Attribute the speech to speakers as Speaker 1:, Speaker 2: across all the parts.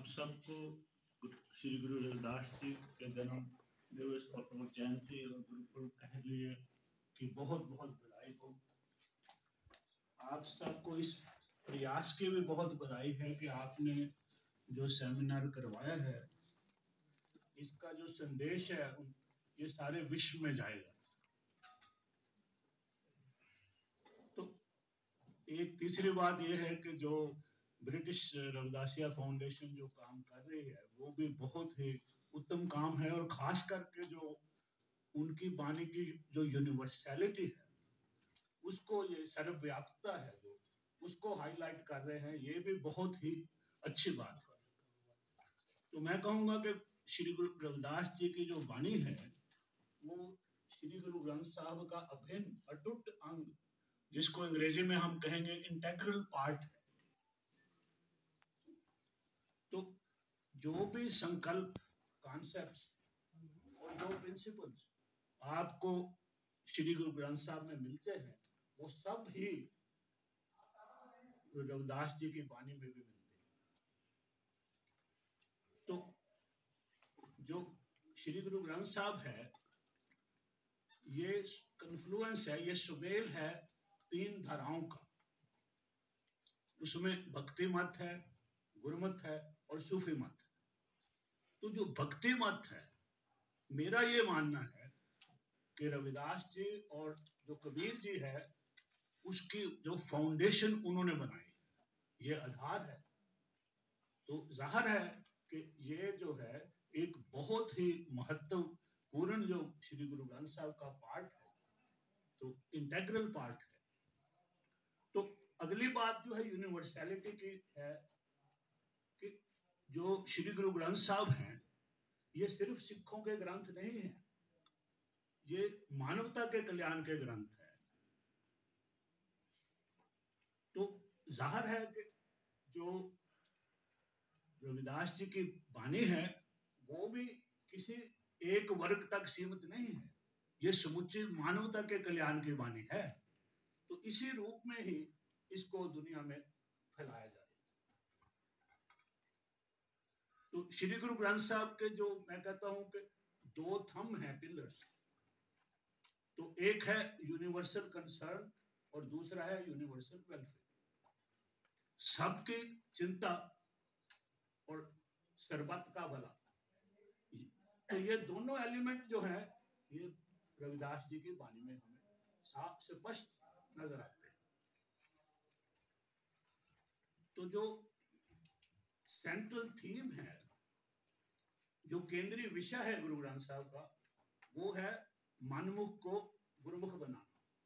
Speaker 1: आप सबको श्री गुरु रविदास जी के जन्म दिवस और जयंती और गुरुपुरब कह लिए कि बहुत बहुत बधाई हो। आप सबको इस प्रयास की भी बहुत बधाई है कि आपने जो सेमिनार करवाया है, इसका जो संदेश है ये सारे विश्व में जाएगा। तो एक तीसरी बात ये है कि जो ब्रिटिश रविदासिया फाउंडेशन जो काम कर रही है वो भी बहुत ही उत्तम काम है, और खास करके जो उनकी वाणी की जो यूनिवर्सैलिटी है उसको, ये सर्वव्यापकता है जो उसको हाईलाइट कर रहे हैं, ये भी बहुत ही अच्छी बात है। तो मैं कहूँगा कि श्री गुरु रविदास जी की जो वाणी है वो श्री गुरु ग्रंथ साहब का अभिन्न अटूट अंग, जिसको अंग्रेजी में हम कहेंगे इंटेग्रल पार्ट है। तो जो भी संकल्प, कॉन्सेप्ट्स और जो प्रिंसिपल्स आपको श्री गुरु ग्रंथ साहब में मिलते हैं वो सब ही रविदास जी की वाणी में भी मिलते हैं। तो जो श्री गुरु ग्रंथ साहब है ये कन्फ्लुएंस है, ये सुमेल है तीन धाराओं का। उसमें भक्ति मत है, गुरुमत है और सूफी मत है। तो जो भक्ति मत है, मेरा ये मानना है कि रविदास जी और जो कबीर जी है उसकी जो फाउंडेशन उन्होंने बनाई, ये आधार है। तो जाहिर है कि ये जो है एक बहुत ही महत्वपूर्ण जो श्री गुरु ग्रंथ साहब का पार्ट है, तो इंटेग्रल पार्ट है। तो अगली बात जो है यूनिवर्सैलिटी की है कि जो श्री गुरु ग्रंथ साहब हैं ये सिर्फ सिखों के ग्रंथ नहीं है, ये मानवता के कल्याण के ग्रंथ है। तो जाहिर है कि जो रविदास जी की वाणी है वो भी किसी एक वर्ग तक सीमित नहीं है, ये समुची मानवता के कल्याण की वाणी है। तो इसी रूप में ही इसको दुनिया में फैलाया जाए। तो श्री गुरु ग्रंथ साहब के जो मैं कहता हूं कि दो थंब हैं, पिलर्स। तो एक है यूनिवर्सल कंसर्न और दूसरा है यूनिवर्सल वेलफेयर, सबकी चिंता और सर्वत्र का भला। तो ये दोनों एलिमेंट जो है ये रविदास जी की वाणी में हमें साफ स्पष्ट नजर आते हैं। तो जो सेंट्रल थीम है, जो केंद्रीय विषय है गुरु ग्रंथ साहब का, वो है मनमुख को गुरुमुख बनाना।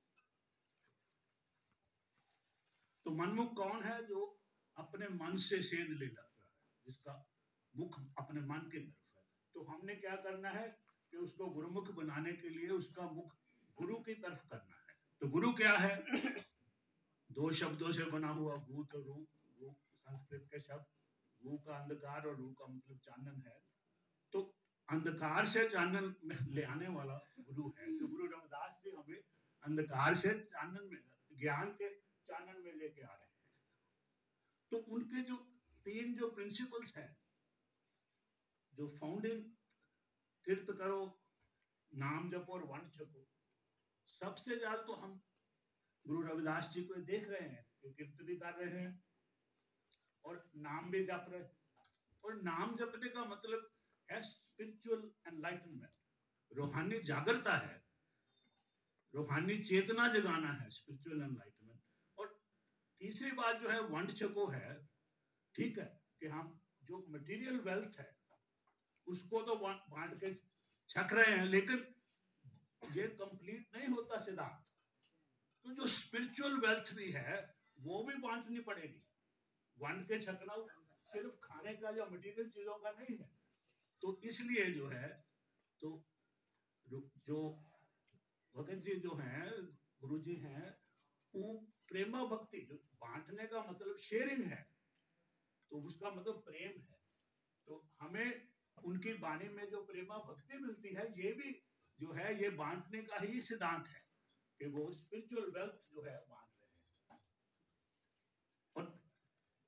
Speaker 1: तो मनमुख कौन है? जो अपने मन से सेध ले जाता है, जिसका मुख अपने मन की तरफ है। तो हमने क्या करना है कि उसको गुरुमुख बनाने के लिए उसका मुख गुरु की तरफ करना है। तो गुरु क्या है? दो शब्दों से बना हुआ गु, तो रू, गु संस्कृत के शब्द, गु का अंधकार और रू का मतलब चानन है। तो अंधकार से चानन ले आने वाला गुरु है। तो गुरु रविदास जी हमें अंधकार से चानन में, ज्ञान के चानन में लेके आ रहे हैं। तो उनके जो तीन जो प्रिंसिपल्स हैं, जो फाउंडिंग, कीर्त करो, नाम जपो और वंश छको। सबसे ज्यादा तो हम गुरु रविदास जी को देख रहे हैं कि कीर्त भी कर रहे हैं और नाम भी जप रहे हैं। और नाम जपने का मतलब है स्पिरिचुअल एनलाइटनमेंट, रूहानी जागरता है, रूहानी चेतना जगाना है, स्पिरिचुअल एनलाइटनमेंट। और तीसरी बात जो है वंश छको है। ठीक है कि हम जो मटेरियल वेल्थ है उसको तो बांट के छक रहे हैं, लेकिन ये कंप्लीट नहीं होता सिद्धांत। तो जो स्पिरिचुअल वेल्थ भी है वो भी बांटनी पड़ेगी। बांट के छकना सिर्फ खाने का या मटेरियल चीजों का नहीं है। तो इसलिए जो है, तो जो भगत जी जो हैं, गुरु जी हैं, वो प्रेमा भक्ति, जो बांटने का मतलब शेयरिंग है, तो उसका मतलब प्रेम है। तो हमें उनकी वाणी में जो प्रेमा भक्ति मिलती है, ये भी जो है ये बांटने का ही सिद्धांत है कि वो स्पिरिचुअल वेल्थ जो है बांट रहे हैं। और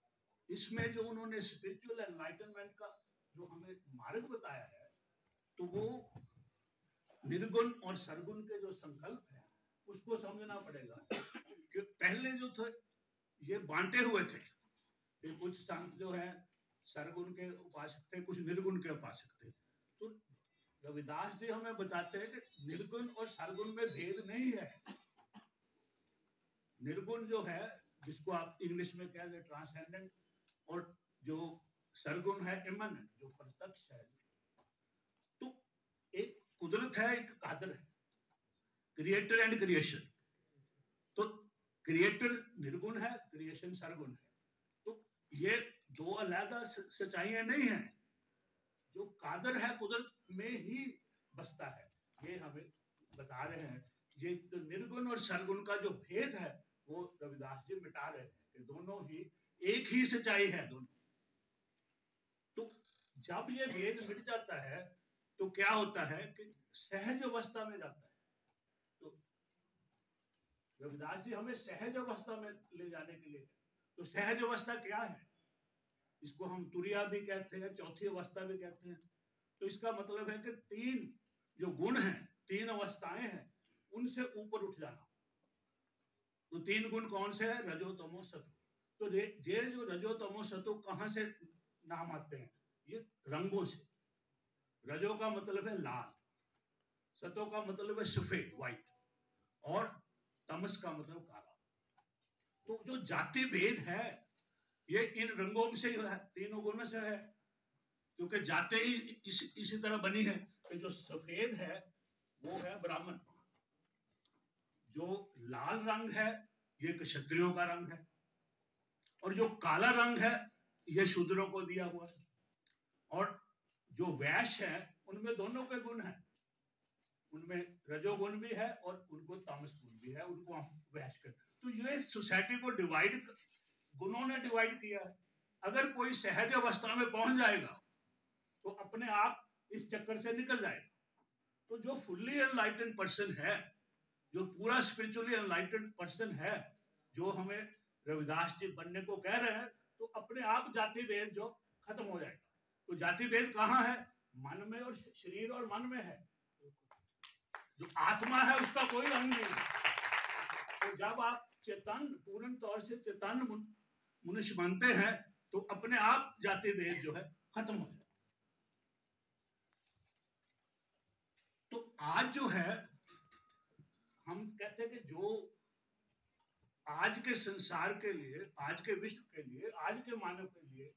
Speaker 1: इसमें जो उन्होंने स्पिरिचुअल एनलाइटनमेंट का जो हमें मार्ग बताया है, तो वो निर्गुण और सरगुण के जो संकल्प है उसको समझना पड़ेगा कि पहले जो थे ये बांटे हुए थे कि कुछ संत जो है सरगुण के उपासक थे, कुछ निर्गुण के उपासक थे। तो रविदास जी हमें बताते हैं कि निर्गुण और सरगुण में भेद नहीं है। निर्गुण जो है जिसको आप इंग्लिश में कहते हैं ट्रांसेंडेंट, और जो सरगुण है इमैनेंट, जो प्रत्यक्ष है। तो एक कुदरत है, एक कादर है, क्रिएटर एंड क्रिएशन। तो क्रिएटर निर्गुण है, क्रिएशन सरगुण है। तो ये दो अलग सच्चाइयां नहीं है। जो कादर है कुदरत में ही बसता है, ये हमें बता रहे हैं। ये तो निर्गुण और सरगुण का जो भेद है वो रविदास जी मिटा रहे हैं कि दोनों ही एक ही सच्चाई है दोनों। तो जब ये भेद मिट जाता है तो क्या होता है कि सहज अवस्था में जाता है। तो रविदास जी हमें सहज अवस्था में ले जाने के लिए, तो सहज अवस्था क्या है? इसको हम तुरिया भी कहते हैं, चौथी अवस्था भी कहते हैं। तो इसका मतलब है कि तीन जो गुण हैं, तीन अवस्थाएं हैं, उनसे ऊपर उठ जाना। तो तीन गुण कौन से हैं? रजो तमो सतो। तो ये जो रजो तमो सतो कहां से नाम आते हैं? ये रंगों से। रजो का मतलब है लाल, सतो का मतलब है सफेद व्हाइट, और तमस का मतलब काला। तो जो जाति भेद है ये इन रंगों से है, तीनों गुणों से है, क्योंकि जाते ही इसी तरह बनी है कि जो सफेद है वो है ब्राह्मण, जो लाल रंग है ये क्षत्रियों का रंग है, और जो काला रंग है ये शूद्रों को दिया हुआ है। और जो वैश्य है उनमें दोनों के गुण हैं, उनमें रजोगुण भी है और उनको तामस गुण भी है, उनको हम वैश्य कहते हैं। तो ये सोसाइटी को डिवाइड, गुणों ने डिवाइड किया है। अगर कोई सहज अवस्था में पहुंच जाएगा तो अपने आप इस चक्कर से निकल जाएगा। तो जो फुल्ली एनलाइटेंड पर्सन है, जो पूरा स्पिरिचुअली एनलाइटेंड पर्सन है, जो हमें रविदास जी बनने को कह रहे हैं, तो अपने आप जाति भेद जो खत्म हो जाएगा। तो जाति भेद कहाँ है? मन में, और शरीर और मन में है। जो आत्मा है उसका कोई रंग नहीं है। तो जब आप चेतन, पूर्ण तौर से चेतन मनुष्य बनते हैं तो अपने आप जाति भेद जो है खत्म हो जाए। तो आज जो है हम कहते हैं कि जो आज के संसार के लिए, आज के विश्व के लिए, आज के मानव के लिए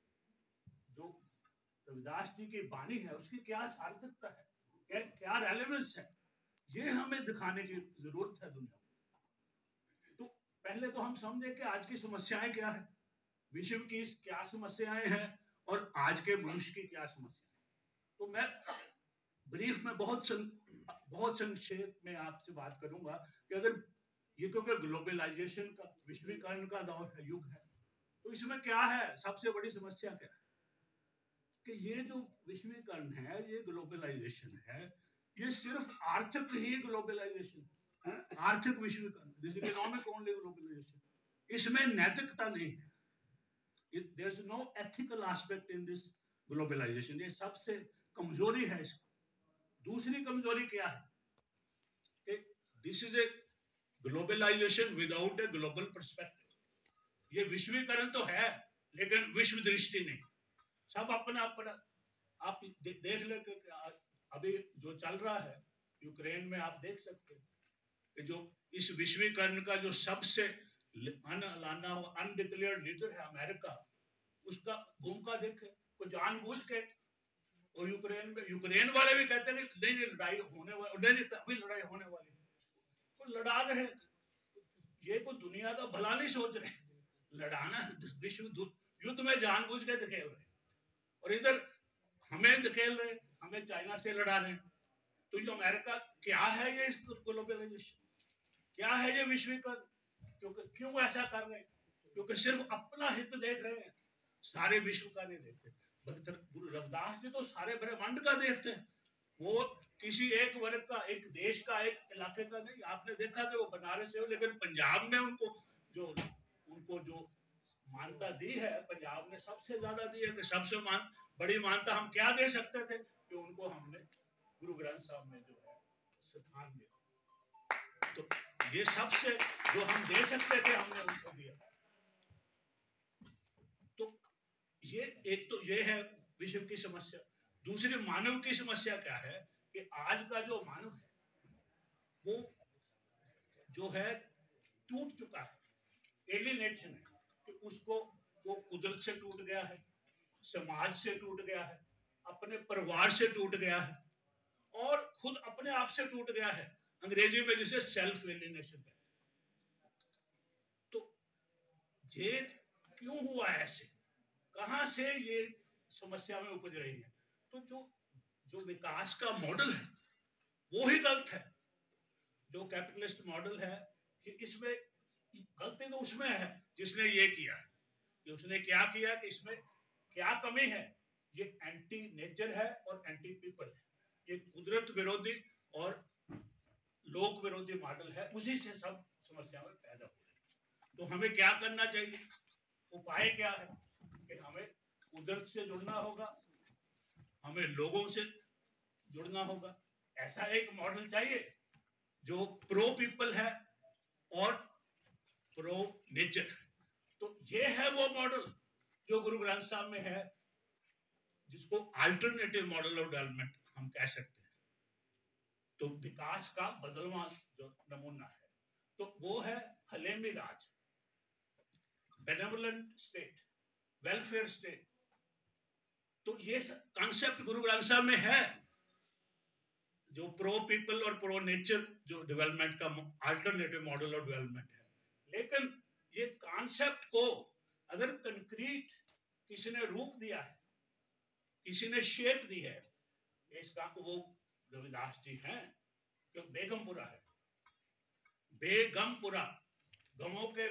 Speaker 1: जो रविदास जी की वाणी है उसकी क्या सार्थकता है, क्या रेलेवेंस है, ये हमें दिखाने की जरूरत है दुनिया को। तो पहले तो हम समझे कि आज की समस्याएं क्या है, विश्व की क्या समस्याएं हैं और आज के मनुष्य की क्या समस्याएं। तो मैं ब्रीफ में बहुत संक्षेप में आपसे बात करूंगा कि अगर ये, क्योंकि ग्लोबलाइजेशन का, विश्वीकरण का दौर है, युग है, तो इसमें क्या है, सबसे बड़ी समस्या क्या है कि ये जो विश्वीकरण है, ये ग्लोबलाइजेशन है, ये सिर्फ आर्थिक ही ग्लोबलाइजेशन है, आर्थिक विश्वीकरण, this is economic only globalisation. इसमें नैतिकता नहीं है, there is no ethical aspect in this globalisation. ये सबसे कमजोरी है इसकी। दूसरी कमजोरी क्या है कि this is a globalisation without a global perspective. ये विश्वीकरण तो है लेकिन विश्व दृष्टि नहीं। सब अपना अपना, आप देख ले कि अभी जो चल रहा है यूक्रेन में, आप देख सकते हैं कि जो इस विश्वीकरण का जो सबसे अनडिक्लेयर्ड लीडर है अमेरिका, उसका भूमिका देखे, को जानबूझ के, और यूक्रेन में यूक्रेन वाले भी कहते हैं कि नहीं लड़ाई होने वाली, नहीं अभी लड़ाई होने वाली, तो लड़ा रहे। ये को दुनिया का भला नहीं सोच रहे, लड़ाना विश्व युद्ध में जानबूझ के धकेल रहे, और इधर हमें धकेल रहे, हमें चाइना से लड़ा रहे। तो ये अमेरिका क्या है, ये ग्लोबलाइजेशन क्या है, ये विश्वीकरण, क्यों ऐसा कर रहे हैं? क्योंकि सिर्फ अपना हित देख रहे हैं, सारे विश्व का नहीं देखते। रविदास जी तो सारे ब्रह्मांड का देखते हैं, वो किसी एक वर्ग का, एक देश का, एक इलाके का नहीं। आपने देखा कि वो बनारस से हो, लेकिन पंजाब में उनको जो मानता दी है, पंजाब ने सबसे ज्यादा दी है कि सबसे बड़ी मानता हम क्या दे सकते थे कि उनको हमने गुरु ग्रंथ साहब में जो है स्थान दिया। तो ये सबसे जो हम दे सकते थे हमने उनको दिया। तो ये एक तो ये है विश्व की समस्या। दूसरी मानव की समस्या क्या है कि आज का जो मानव है वो जो है टूट चुका है, एलिनेशन है, कि उसको वो कुदरत से टूट गया है, समाज से टूट गया है, अपने परिवार से टूट गया है और खुद अपने आप से टूट गया है। अंग्रेजी में जिसे सेल्फ एलिनेशन है। तो ये क्यों हुआ ऐसे, कहां से ये समस्या में उपज रही है? तो जो विकास का मॉडल है वो ही गलत है। जो कैपिटलिस्ट मॉडल है कि इसमें गलती तो उसमें है जिसने ये किया, कि उसने क्या किया, कि इसमें क्या कमी है। ये एंटी नेचर है और एंटी पीपल है। ये कुदरत विरोधी और लोक विरोधी मॉडल है, उसी से सब समस्याएं पैदा हो रही। तो हमें क्या करना चाहिए, उपाय क्या है कि हमें कुदरत से जुड़ना होगा, हमें लोगों से जुड़ना होगा। ऐसा एक मॉडल चाहिए जो प्रो पीपल है और प्रो नेचर। तो ये है वो मॉडल जो गुरु ग्रंथ साहब में है, जिसको अल्टरनेटिव मॉडल ऑफ डेवलपमेंट हम कह सकते हैं। तो विकास का बदलवा जो नमूना है तो वो है हलेमी राज, बेनेवोलेंट स्टेट, वेलफेयर स्टेट। तो ये कॉन्सेप्ट गुरु ग्रंथ साहब में है, जो प्रो पीपल और प्रो नेचर जो डेवलपमेंट का अल्टरनेटिव मॉडल ऑफ डेवलपमेंट है। लेकिन ये कॉन्सेप्ट को अगर कंक्रीट किसी ने रूप दिया है, किसी ने शेप दी है, इसका वो रविदास जी हैं, जो बेगमपुरा है। बेगमपुरा, गमों के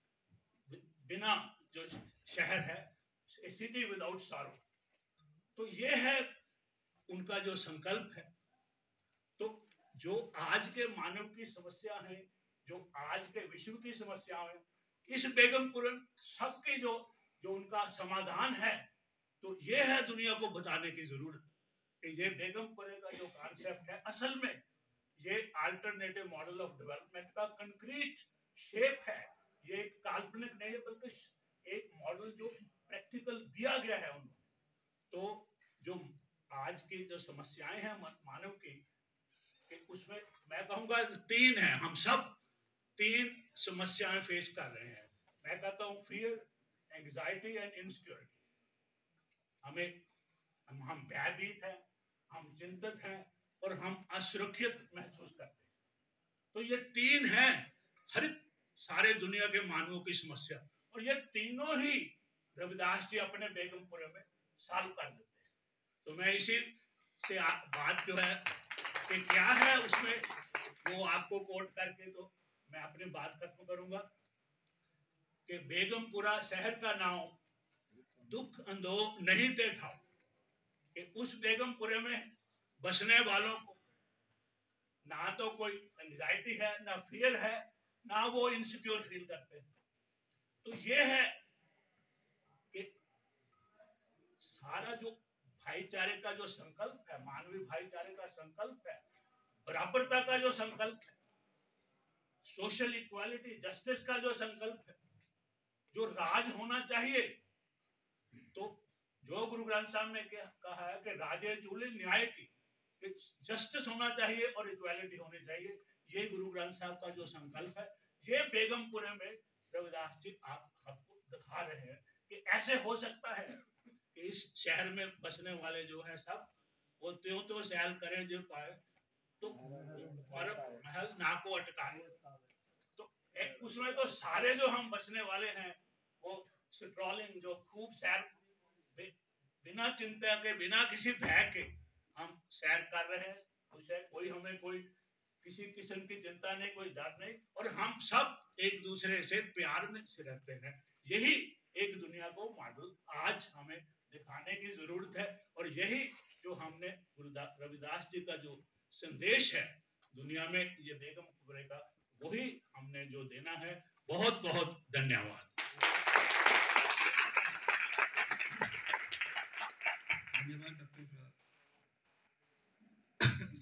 Speaker 1: बिना जो शहर है, सिटी विदाउट सारो। तो ये है उनका जो संकल्प है। तो जो आज के मानव की समस्या है, जो आज के विश्व की समस्या है, इस बेगमपुरन सबकी जो उनका समाधान है, तो ये है दुनिया को बताने की जरूरत कि ये बेगमपुरे का जो कॉन्सेप्ट है, असल में ये अल्टरनेटिव मॉडल ऑफ डेवलपमेंट का कंक्रीट शेप है। ये काल्पनिक नहीं है, बल्कि एक मॉडल जो प्रैक्टिकल दिया गया है उनको। तो जो आज की जो समस्याएं हैं मानव की, उसमें मैं कहूंगा तीन है। हम सब तीन समस्याएं फेस कर रहे हैं। मैं कहता हूं फियर, एंजाइटी एंड इनसिक्योरिटी। हम भयभीत हैं, हम चिंतित हैं और हम असुरक्षित महसूस करते हैं। तो ये तीन है हर सारे दुनिया के मानवों की समस्या, और ये तीनों ही रविदास जी अपने बेगमपुरे में सॉल्व कर देते हैं। तो मैं इसी से बात जो है कि क्या है उसमें, वो आपको कोट करके तो मैं अपनी बात खत्म करूंगा कि बेगमपुरा शहर का नाम दुख अंधो नहीं थे ठाओ, कि उस बेगमपुरे में बसने वालों को ना तो कोई एंजाइटी है, ना फियर है, ना वो इनसिक्योर फील करते हैं। तो ये है कि सारा जो भाईचारे का जो संकल्प है, मानवीय भाईचारे का संकल्प है, बराबरता का जो संकल्प है, सोशल इक्वालिटी, जस्टिस का जो संकल्प है, जो राज होना चाहिए। तो जो गुरु ग्रंथ साहब ने कहा है कि राजे जूले न्याय की, जस्टिस होना चाहिए और इक्वालिटी होनी चाहिए। ये गुरु ग्रंथ साहब का जो संकल्प है, ये बेगमपुरे में रविदास जी आपको दिखा रहे हैं कि ऐसे हो सकता है कि इस शहर में बसने वाले जो है सब वो त्यों तो सैल करें जो पाए, तो पर महल ना को अटकाए। तो उसमें तो सारे जो हम बसने वाले हैं वो स्ट्रॉलिंग, जो खूब सैर बिना चिंता के, बिना किसी भय के हम सैर कर रहे हैं। कोई हमें कोई किसी किस्म की चिंता नहीं, कोई डर नहीं, और हम सब एक दूसरे से प्यार में से रहते हैं। यही एक दुनिया को मॉडल आज हमें दिखाने की जरूरत है, और यही जो हमने रविदास जी का जो संदेश है दुनिया में, ये बेगमपुरे का, वही हमने जो देना है। बहुत बहुत धन्यवाद।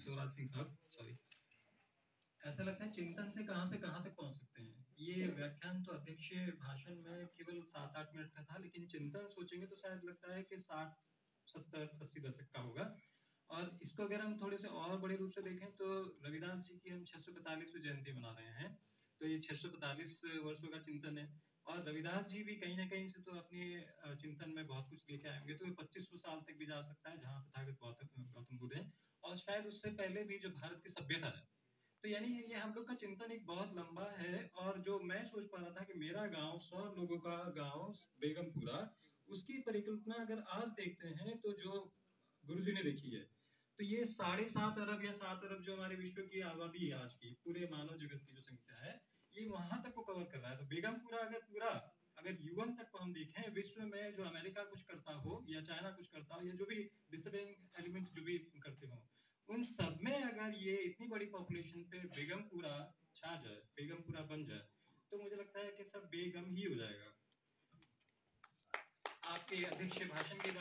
Speaker 2: शिवराज सिंह साहब, सॉरी। ऐसा लगता है चिंतन से कहां तक पहुंच सकते हैं। ये व्याख्यान तो अध्यक्ष भाषण में केवल 7-8 मिनट का था, लेकिन चिंतन सोचेंगे तो शायद लगता है कि 60, 70, 80 दशक का होगा। और इसको अगर हम थोड़े से और बड़े रूप से देखें तो रविदास जी की हम 645वीं जयंती मना रहे हैं, तो ये 645 वर्षों का चिंतन है। और रविदास जी भी कहीं ना कहीं से तो अपने चिंतन में बहुत कुछ लेके आएंगे, तो 2500 साल तक भी जा सकता है जहाँ तथागत गौतम बुद्ध है, और शायद उससे पहले भी जो भारत की सभ्यता है। तो यानी ये हम लोग का चिंतन एक बहुत लंबा है। और जो मैं सोच पा रहा था कि मेरा गांव 100 लोगों का गांव बेगमपुरा, उसकी परिकल्पना अगर आज देखते हैं तो जो गुरुजी ने देखी है, तो ये 7.5 अरब या 7 अरब जो हमारे विश्व की आबादी है आज की, पूरे मानव जगत की जो संख्या है, ये वहां तक को कवर कर रहा है। तो बेगमपुरा अगर यूएन तक को हम देखें, विश्व में जो अमेरिका कुछ करता हो या चाइना कुछ करता हो या जो भी डिस्टर्बिंग एलिमेंट्स जो भी करते हो, उन सब में अगर ये इतनी बड़ी पॉपुलेशन पे बेगमपुरा छा जाए, बेगमपुरा बन जाए, तो मुझे लगता है कि सब बेगम ही हो जाएगा। आपके अध्यक्ष भाषण के